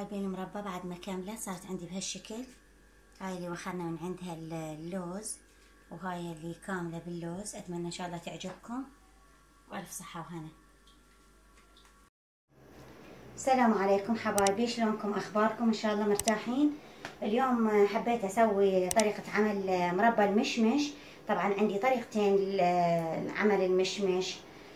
حبايبي المربى بعد ما كاملة صارت عندي بهالشكل. هاي اللي وخرنا من عندها اللوز، وهاي اللي كاملة باللوز. أتمنى إن شاء الله تعجبكم، وألف صحة وهنا. السلام عليكم حبايبي، شلونكم؟ أخباركم؟ إن شاء الله مرتاحين. اليوم حبيت أسوي طريقة عمل مربى المشمش. طبعا عندي طريقتين لعمل المشمش،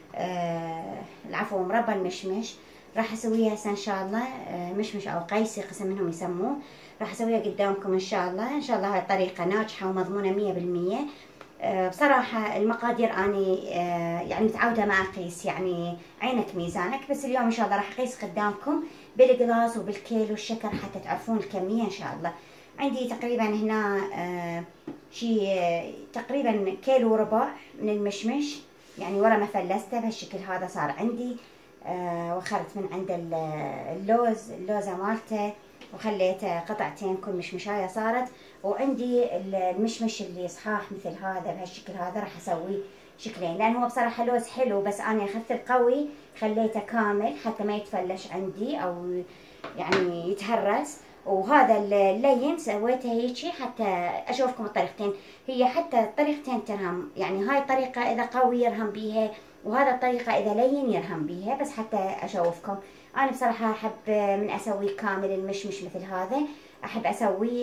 العفو مربى المشمش. راح اسويها هسه ان شاء الله، مشمش او قيسي قسم منهم يسموه. راح اسويها قدامكم ان شاء الله. ان شاء الله هاي الطريقه ناجحه ومضمونه 100%. بصراحه المقادير اني يعني متعوده ما اقيس، يعني عينك ميزانك، بس اليوم ان شاء الله راح اقيس قدامكم بالقلاص وبالكيلو الشكر حتى تعرفون الكميه ان شاء الله. عندي تقريبا هنا شي تقريبا كيلو وربع من المشمش، يعني ورا ما فلسته بهالشكل هذا صار عندي. وخرت من عند اللوزه مالته وخليته قطعتين، كل مشمشايه صارت. وعندي المشمش اللي صحاح مثل هذا بهالشكل هذا، راح اسوي شكلين لان هو بصراحه لوز حلو، بس انا اخذت القوي خليته كامل حتى ما يتفلش عندي او يعني يتهرس. وهذا اللين سويته هيجي حتى اشوفكم الطريقتين. هي حتى الطريقتين ترهم، يعني هاي الطريقه اذا قوي يرهم بيها، وهذا الطريقه اذا لين يرهم بيها، بس حتى اشوفكم. انا بصراحه احب من اسوي كامل المشمش مثل هذا، احب اسوي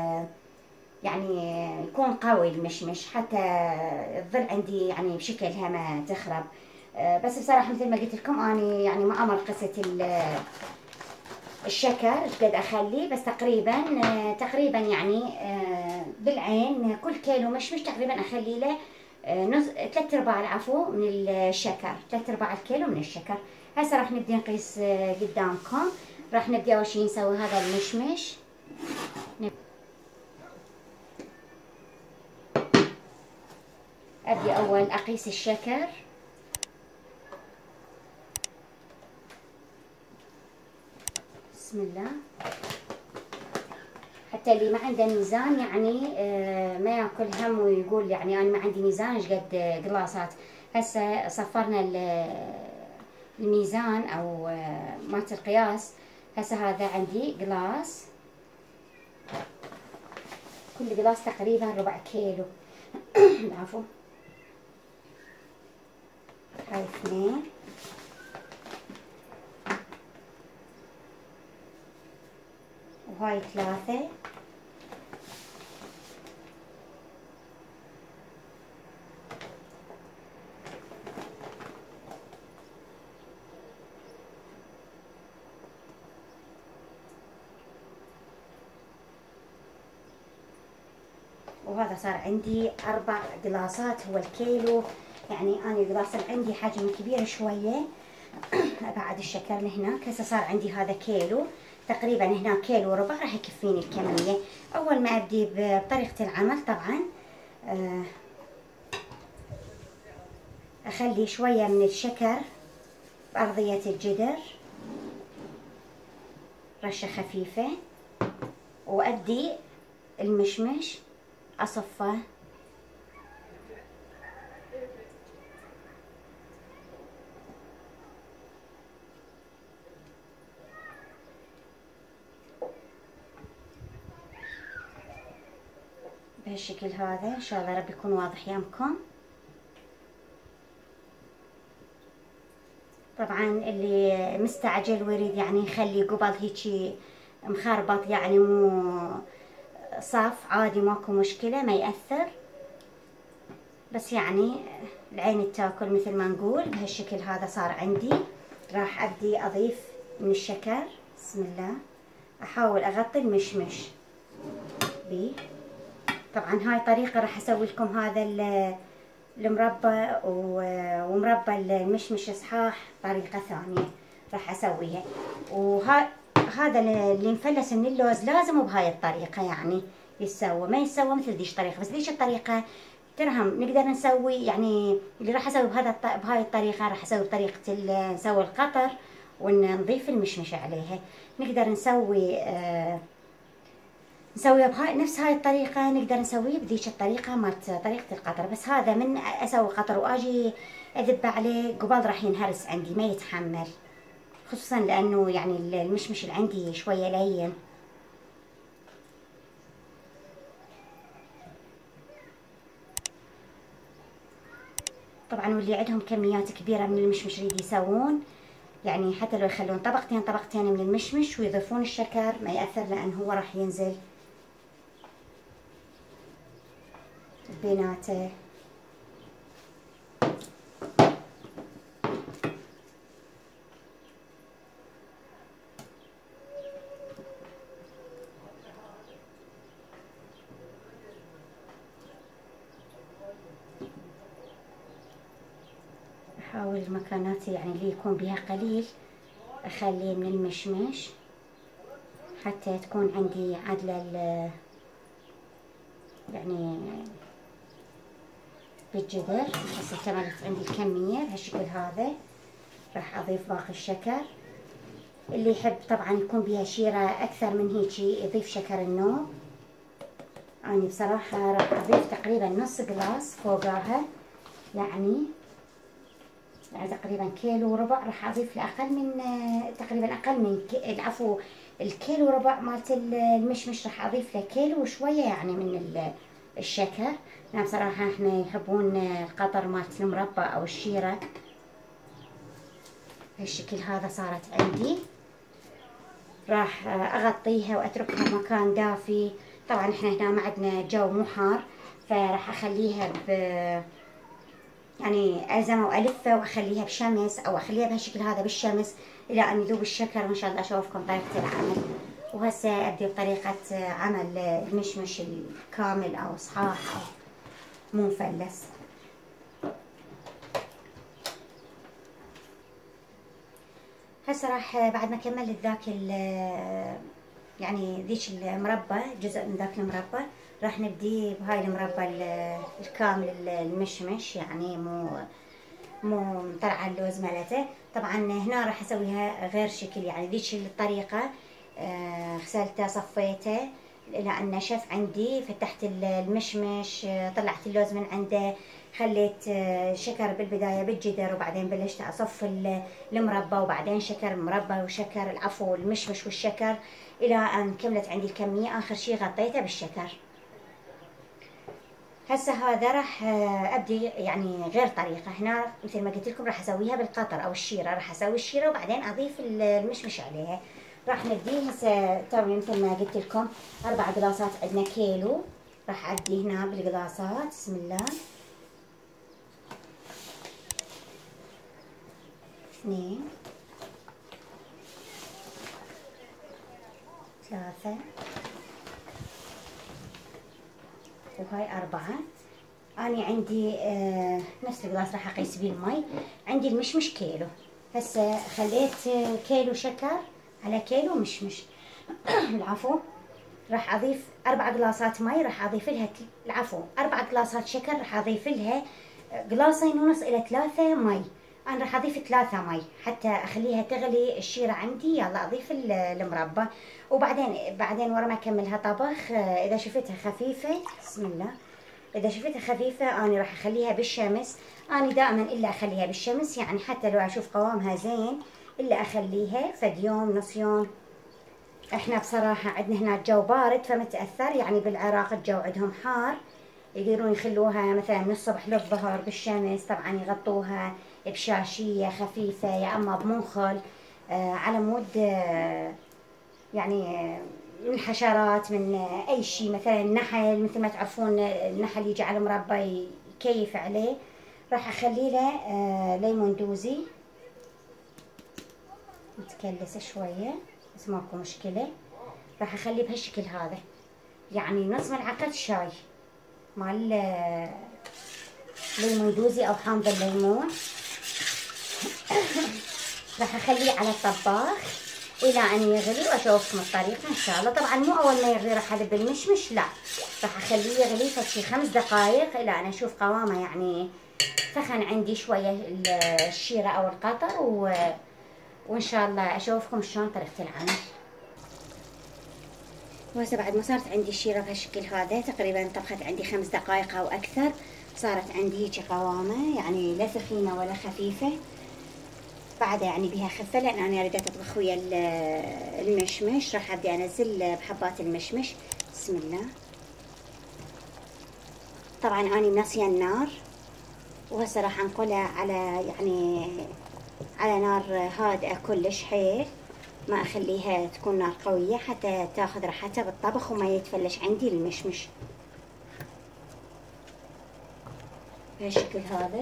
يعني يكون قوي المشمش حتى تظل عندي يعني بشكلها ما تخرب. بس بصراحه مثل ما قلت لكم انا يعني ما امر قصه الشكر قد اخلي، بس تقريبا يعني بالعين كل كيلو مشمش تقريبا اخلي له نص 3/4 العفو من الشكر، 3/4 الكيلو من الشكر. هسه راح نبدي نقيس قدامكم. راح نبدي اول شي نسوي هذا المشمش. ابدي اول اقيس الشكر. بسم الله. حتى اللي ما عنده ميزان يعني ما ياكل هم ويقول يعني انا ما عندي ميزان ايش قد قلاصات. هسه صفرنا الميزان او مالت القياس. هسه هذا عندي قلاص، كل قلاص تقريبا 4 كيلو. العفو. هاي 2 وهاي 3 وهذا صار عندي 4 قلاصات. هو الكيلو يعني انا القلاص اللي عندي حجم كبير شويه. ابعد الشكر لهناك. هسه صار عندي هذا كيلو تقريبا، هنا كيلو وربع راح يكفيني الكميه. اول ما ابدي بطريقه العمل طبعا اخلي شويه من الشكر بارضيه الجدر، رشه خفيفه، وادي المشمش اصفه بهالشكل هذا. ان شاء الله رب يكون واضح يامكم. طبعا اللي مستعجل ويريد يعني يخلي قبل هيجي مخربط، يعني مو صاف، عادي ماكو مشكلة ما يأثر، بس يعني العين تاكل مثل ما نقول. بهالشكل هذا صار عندي. راح ابدي اضيف من الشكر. بسم الله. احاول اغطي المشمش بيه. طبعا هاي طريقة راح اسوي لكم هذا المربى ومربى المشمش صحاح طريقة ثانية راح اسويها. هذا اللي مفلس من اللوز لازم بهاي الطريقة يعني يتسوى، ما يتسوى مثل ديش طريقة. بس ديش الطريقة ترهم نقدر نسوي، يعني اللي راح اسوي بهاي الطريقة راح اسوي بطريقة نسوي القطر ونضيف المشمش عليها. نقدر نسويها بهاي نفس هاي الطريقة، نقدر نسويه بذيك الطريقة مالت طريقة القطر. بس هذا من اسوي قطر واجي اذب عليه قبل راح ينهرس عندي ما يتحمل. خصوصا لانه يعني المشمش اللي عندي شويه لين. طبعا واللي عندهم كميات كبيره من المشمش يريد يسوون يعني حتى لو يخلون طبقتين من المشمش ويضيفون الشكر ما يأثر، لان هو راح ينزل بيناته. احاول المكانات يعني اللي يكون بها قليل اخليه من المشمش حتى تكون عندي عدلة يعني بالجدر. هسه اكتملت عندي الكمية بهالشكل هذا. راح اضيف باقي الشكر. اللي يحب طبعا يكون بها شيرة اكثر من هيجي يضيف شكر النوب. اني بصراحة راح اضيف تقريبا نص جلاس فوقها، يعني تقريبا كيلو وربع. راح اضيف لاقل من تقريبا اقل من العفو الكيلو وربع مالت المشمش. راح اضيف له كيلو وشويه يعني من الشكر، لان بصراحه احنا يحبون القطر مالت المربى او الشيره. بالشكل هذا صارت عندي. راح اغطيها واتركها بمكان دافي. طبعا احنا هنا ما عندنا جو مو حار، فراح اخليها يعني الزمها والفه واخليها بشمس، او اخليها بهالشكل هذا بالشمس الى ان يذوب الشكر. وان شاء الله اشوفكم طريقه العمل. وهسه ابدي بطريقه عمل المشمش الكامل او صحاح او مو مفلس. هسه راح بعد ما كملت ذاك يعني ذيك المربى، جزء من ذاك المربى، راح نبدي بهاي المربى الكامل المشمش، يعني مو مطلعه اللوز مالته. طبعا هنا راح اسويها غير شكل، يعني ذيك الطريقه. غسلته صفيته لان نشف عندي، فتحت المشمش، طلعت اللوز من عنده، خليت شكر بالبدايه بالجدر، وبعدين بلشت اصف المربى، وبعدين شكر مربى وشكر العفو المشمش والشكر الى ان كملت عندي الكميه. اخر شي غطيته بالشكر. هسه هذا راح ابدي يعني غير طريقه. هنا مثل ما قلت لكم راح اسويها بالقطر او الشيره. راح اسوي الشيره وبعدين اضيف المشمش عليها. راح نبدي هسه توي مثل ما قلت لكم 4 قلاصات عندنا كيلو. راح ادي هنا بالقلاصات. بسم الله. 2 3 وهاي 4. أنا عندي نفس القلاص راح أقيس بيه المي. عندي المشمش كيلو. هسه خليت كيلو شكر على كيلو مشمش. العفو. راح أضيف 4 قلاصات مي. راح أضيف لها العفو 4 قلاصات شكر. راح أضيف لها 2.5 قلاص إلى 3 مي. أنا راح أضيف 3 مي حتى أخليها تغلي الشيرة عندي. يلا أضيف المربى، وبعدين ورا ما أكملها طبخ إذا شفتها خفيفة. بسم الله. إذا شفتها خفيفة أنا راح أخليها بالشمس. أنا دائما إلا أخليها بالشمس، يعني حتى لو أشوف قوامها زين إلا أخليها فد يوم نص يوم. إحنا بصراحة عندنا هنا الجو بارد فمتأثر، يعني بالعراق الجو عندهم حار، يقدرون يخلوها مثلا من الصبح للظهر بالشمس. طبعا يغطوها بشاشية خفيفة يا أما بمنخل على مود يعني من حشرات، من اي شيء، مثلا النحل مثل ما تعرفون النحل يجي على مربى يكيف عليه. راح اخلي له ليمون دوزي متكلس شويه بس ماكو مشكله. راح اخليه بهالشكل هذا، يعني نص ملعقه شاي مال ليمون دوزي او حامض الليمون. راح اخليه على الطباخ الى ان يغلي واشوفكم الطريقه ان شاء الله. طبعا مو اول ما يغلي راح اذب المشمش، لا، راح اخليه يغلي فشي 5 دقائق الى ان اشوف قوامه يعني سخن عندي شويه الشيره او القطر وان شاء الله اشوفكم شلون طريقه العمل. وهسه بعد ما صارت عندي الشيره بهالشكل هذا، تقريبا طبخت عندي 5 دقائق او اكثر، صارت عندي هيك قوامه، يعني لا ثخينه ولا خفيفه. بعدها يعني بها خفة، لأن أنا أريد أطبخ ويا المشمش. راح أبدأ أنزل بحبات المشمش. بسم الله. طبعا أنا مناسية النار، وهسه راح أنقلها على يعني على نار هادئة كلش حيل، ما أخليها تكون نار قوية حتى تاخذ راحتها بالطبخ وما يتفلش عندي المشمش بهالشكل هذا.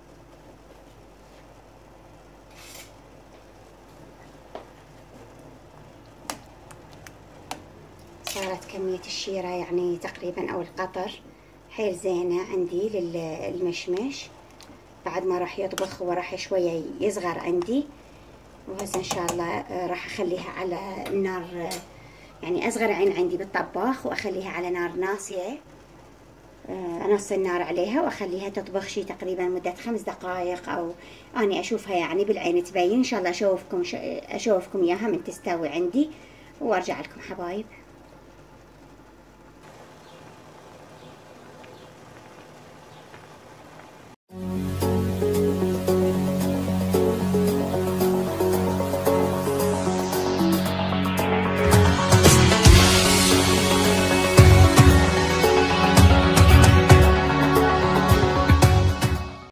صارت كمية الشيرة يعني تقريبا أو القطر حيل زينة عندي للمشمش. بعد ما راح يطبخ هو راح شوية يصغر عندي، وهسه إن شاء الله راح أخليها على النار، يعني أصغر عين عندي بالطباخ، وأخليها على نار ناصية، أنص النار عليها وأخليها تطبخ شي تقريبا مدة 5 دقائق، أو أنا أشوفها يعني بالعين تبين. إن شاء الله أشوفكم إياها من تستوي عندي وأرجع لكم حبايب.